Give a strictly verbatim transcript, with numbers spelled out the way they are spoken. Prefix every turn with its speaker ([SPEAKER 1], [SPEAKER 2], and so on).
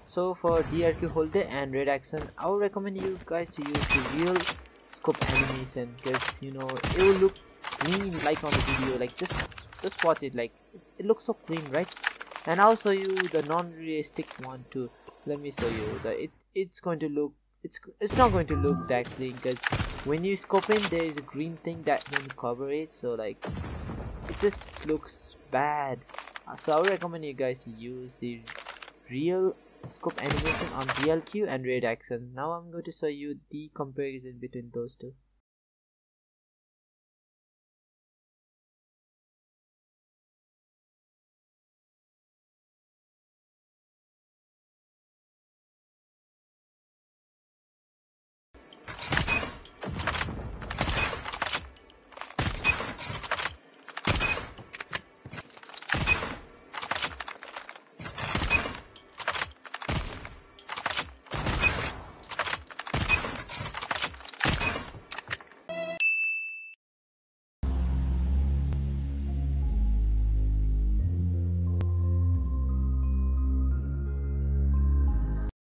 [SPEAKER 1] So for D R Q holder and red accent, I would recommend you guys to use the real scope animation, because you know it will look clean like on the video. Like just just watch it, like it's, it looks so clean, right? And I'll show you the non-realistic one too. Let me show you the it it's going to look it's it's not going to look that clean, because when you scope in there is a green thing that going to cover it, so like it just looks bad. Uh, so I would recommend you guys to use the real scope animation on D L Q and red accent. Now I'm going to show you the comparison between those two.